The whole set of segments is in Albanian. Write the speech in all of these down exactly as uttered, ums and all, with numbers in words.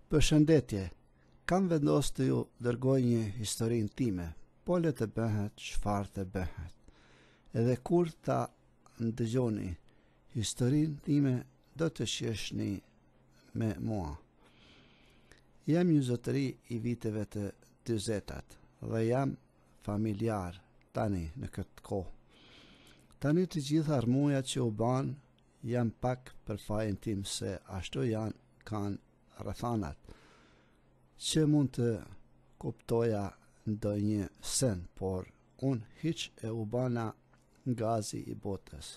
Përshëndetje, kam vendosur të ju dërgoj një historinë time, po le të bëhet çfarë të bëhet. Edhe kur ta ndëgjoni historinë time, do të shihni me mua. Jam një zotëri i viteve të dyzitat dhe jam familjar tani në këtë kohë. Tani të gjitha armujat që u ban jam pak për fajin tim se ashtu janë kanë rrethanat që mund të kuptoja ndonjë sen, por unë hiç e u bana gazi i botës.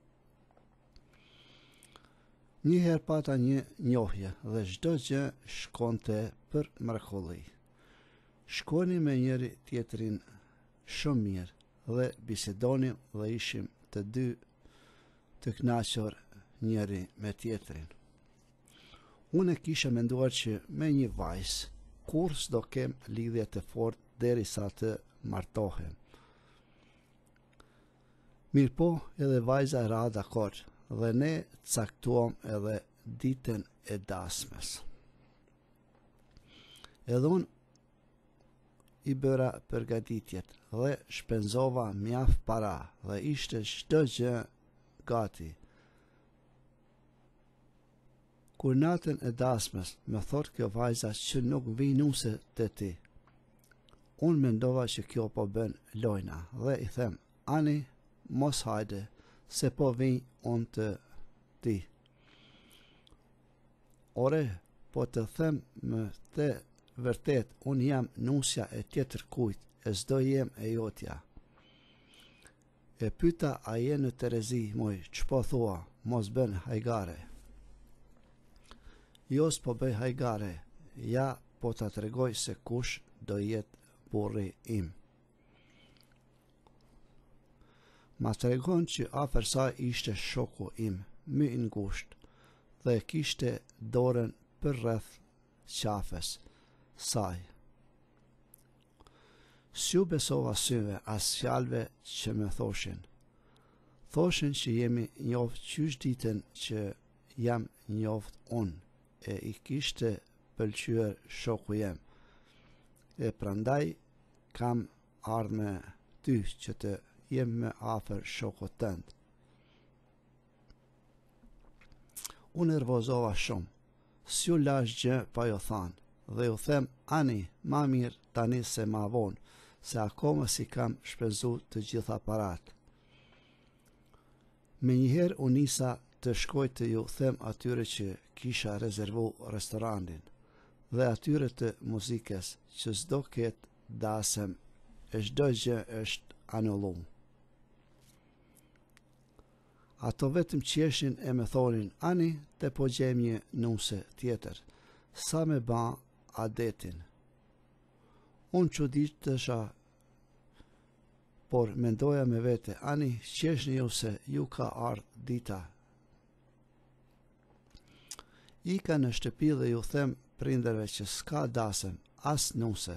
Njëherë pata një njohje dhe çdo gjë shkonte për mrekulli. Shkoni me njëri tjetrin shumë mirë dhe bisedonim dhe ishim të dy të kënaqur njëri me tjetrin. Unë e kisha menduar që me një vajzë kur s'do kem lidhje të fortë derisa të martohem. Mirë po, edhe vajza e ra dakord dhe ne caktuam edhe ditën e dasmës. Edhe unë i bëra përgatitjet dhe shpenzova mjaft para dhe ishte çdo gjë gati. Kur natën e dasmës më thot kjo vajza që nuk vi nuse të ti, unë mendova që kjo po bën lojna dhe i them, ani mos hajde se po vi unë të ti. Ore, po të them më të vërtet, unë jam nusja e tjetër kujt, e s'do jem e jotja. E pyeta a je në Terezi, moj, ç'po thua, mos bën hajgare. Jo s'po bëj hajgare, ja po ta tregoj se kush do jetë burri im. Ma tregon që afër saj ishte shoku im, më i ngushtë, dhe kishte dorën për rreth qafës saj. S'ju besova syve as fjalëve që më thoshin. Thoshin që jemi njoft qysh ditën që jam njoft unë, e i kishte pëlqyer shoku jem, e prandaj kam ardhur me ty që të jem më afër shokut tënd. Unë nervozova shumë, s'ju lash gjë pa jo thanë, dhe ju them, ani, ma mirë tani se ma vonë, se akoma si kam shpenzu të gjitha parat. Me njëherë u nisa të shkoj të ju them atyre që kisha rezervu restorantin dhe atyre të muzikës që s'do ketë dasëm e çdo gjë është anullu. Ato vetëm qeshin e me thonin, ani te po gjem një nuse tjetër, sa me ba adetin. Unë çuditesha, por mendoja me vete, ani qeshni ju se ju ka ardhur dita. Ika në shtëpi dhe ju them prindërve që s'ka dasëm, as nuse.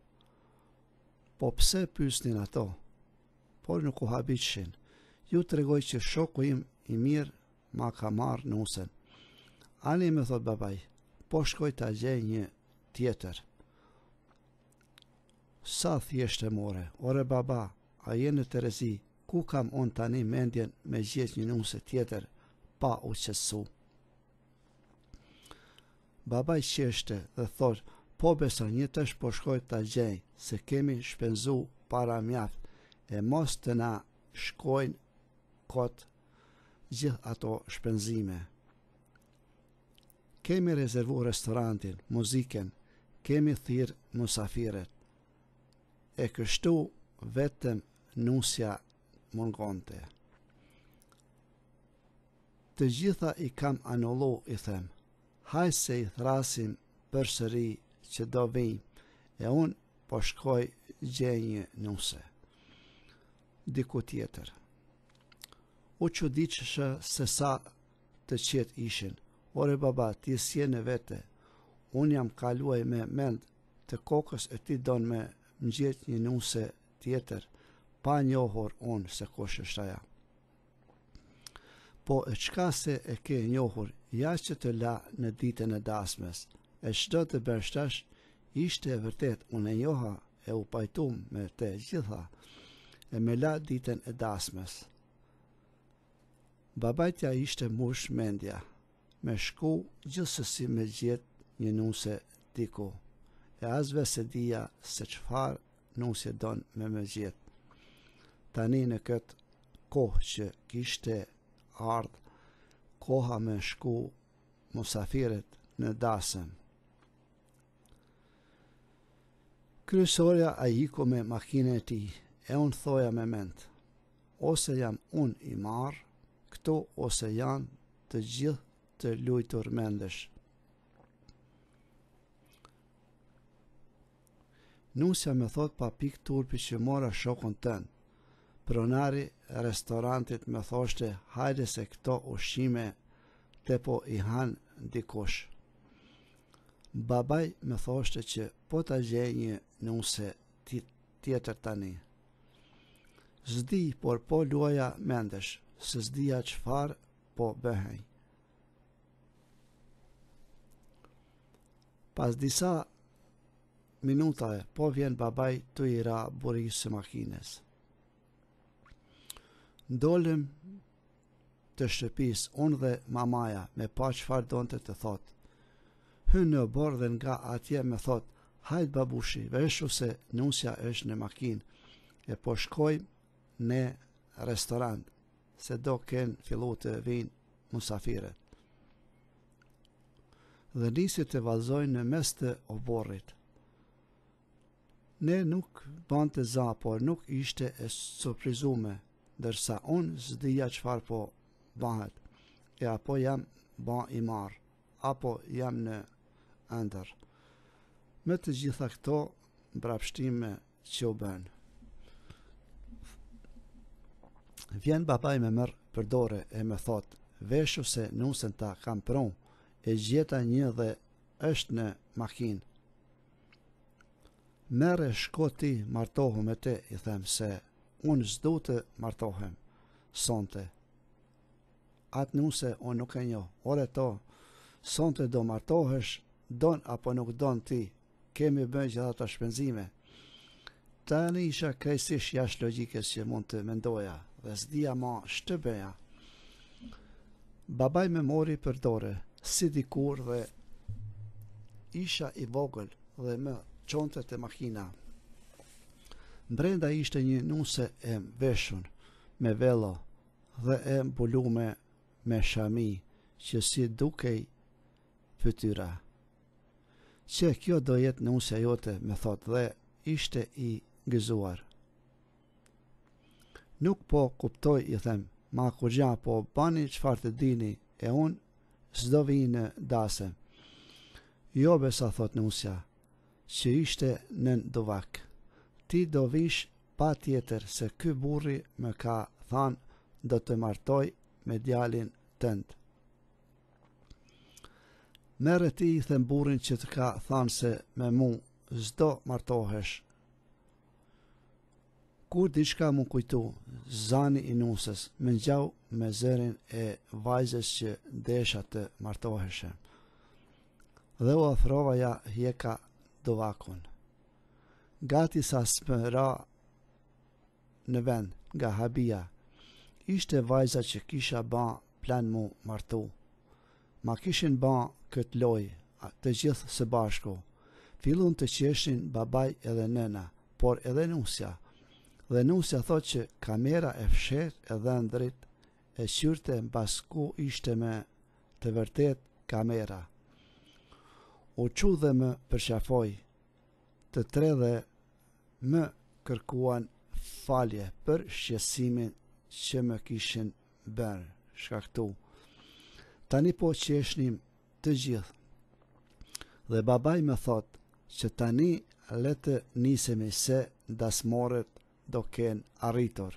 Po pse pyesnin ato? Por nuk u habitshin. Ju tregoj që shoku im i mirë ma ka marrë nusen. Ani më thot babaj, po shkoj ta gjej një tjetër. Sa thjesht e more, ore baba, a je në Terezi, ku kam unë tani mendjen me gjetë një nuse tjetër, pa u qetësu. Baba i qeshte dhe thot, po besa një tësh po shkoj ta gjej, se kemi shpenzu para mjaft, e mos të na shkojnë kot gjithë ato shpenzime. Kemi rezervu restorantin, muziken, kemi thirr musafiret, e kështu vetëm nusja mungonte. Të gjitha i kam anullu, i them. Haj se i thrasim për sëri që do vijmë, e unë po shkoj gjej një nuse. Diku tjetër. U çuditshë se sa të qetë ishin. Ore baba, ti s'je në vete, unë jam kaluaj me mend të kokës e ti don me mgjet një nuse tjetër, pa njohur unë se kush është aja. Po e qka se e ke njohur, ja që të la në ditën e dasmës, e çdo të bërshtash ishte e vërtet unë e njoha e u pajtum me të gjitha e me la ditën e dasmës. Babajtja ishte mush mendja, me shku gjithsesi me gjetë një nuse diku, e asve se dija se çfarë nusje don me me gjetë. Tani në këtë kohë që kishte ardhë koha me shku musafiret në dasëm. Kryesorja a iku me makine e ti, e unë thoja me ment, ose jam unë i marë këtu, ose janë të gjithë të lujtur mendesh. Nusja me thot pa pik turpi që mora shokun tënë. Pronari restorantit me thoshte hajde se këto ushqime te po i han dikush. Babaj me thoshte që po ta gjej një nuse tjetër tani. Zdi, por po luaja mendesh, se zdia çfarë po bëhej. Pas disa minutae, po vjen babaj të i ra burisë së makines. Ndolëm të shtëpis, unë dhe mamaja, me pa çfarë donte të thot. Hynë në borë dhe nga atje me thot, hajt babushi, veshu se nusja është në makinë, e po shkojmë në restorant, se do kënë fillu të vinë musafiret. Dhe nisi të vazojnë në mes të oborrit. Ne nuk bante za, por nuk ishte e surprizume, dërsa unë zdija çfarë po bëhet, e apo jam ba i marë, apo jam në ëndër. Me të gjitha këto mbrapshtime që u bënë. Vjen babaj me mërë për dore e me thot, veshu se nusën ta kam pron, e gjeta një dhe është në makinë. Mere shko ti martohu me te, i them se unë zdu të martohem, sonte. Atë nuse unë nuk e njo, ore to, sonte do martohesh, don apo nuk don ti, kemi bën gjitha të shpenzime. Tani isha krejtësisht jashtë logjikës që mund të mendoja, dhe s'dija ma shtëbeja. Babaj me mori për dore, si dikur dhe isha i vogël dhe më çonte te makina. Brenda ishte një nuse e veshun me velo dhe e mbulume me shami që si dukej fytyra. Që kjo do jetë nusja jote, me thot, dhe ishte i gëzuar. Nuk po kuptoj, i them, ma kur gja po bani çfarë të dini, e unë s'do vi në dase. Jo besa, thot nusja, që ishte nën duvak. Ti do vish pa tjetër se ky burri më ka than do të martoj me djalin tënd. Merre ti, i them burrin që të ka than se me mu s'do martohesh. Kur diçka mu kujtu, zani i nusës, më ngjau me zërin e vajzës që desha të martoheshe. Dhe u afrova ja hjeka duvakun. Gati sa s'më ra në vend nga habia, ishte vajza që kisha ba plan mu martu. Ma kishin ba këtë loj, të gjithë së bashku. Fillun të qeshin babaj edhe nëna, por edhe nusja. Dhe nusja thot që kamera e fshet edhe ndrit e qyrte mbas ku ishte me të vërtet kamera. U qu dhe më përqafoj, të tre dhe më kërkuan falje për shqesimin që më kishin bërë, shkaktu. Tani po qeshnim të gjithë. Dhe babaj më thot që tani le të nisemi se dasmoret do ken arritur.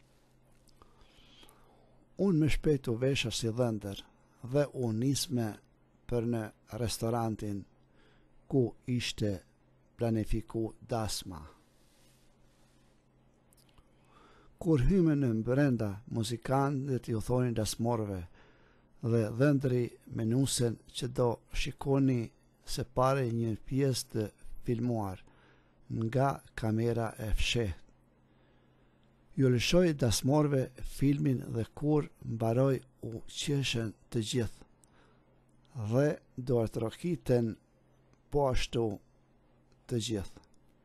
Unë më shpejtu vesha si dhëndër dhe unë nisme për në restorantin ku ishte planifiku dasma. Kur hyme në brenda, muzikantët ju thonin dasmorëve dhe dhëndri me nusën që do shikoni se pare një pjesë të filmuar nga kamera e fshehtë. Ju lëshoj dasmorëve filmin dhe kur mbaroi u qeshën të gjithë dhe duart rokiten po ashtu të gjithë.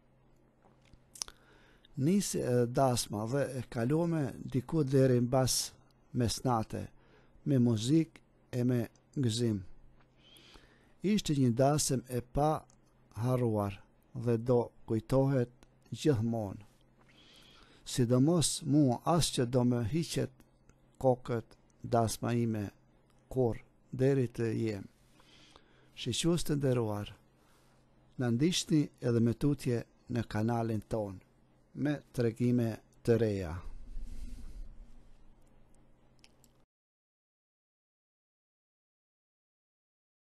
Nisi edhe dasma dhe e kaluame diku deri mbas mesnate me muzikë e me gëzim. Ishte një dasëm e pa harruar dhe do kujtohet gjithmonë. Sidomos mua as që do më hiqet kokët dasma ime kur deri të jem. Shiqus të nderuar, na ndiqni edhe me tutje në kanalin ton me tregime të reja.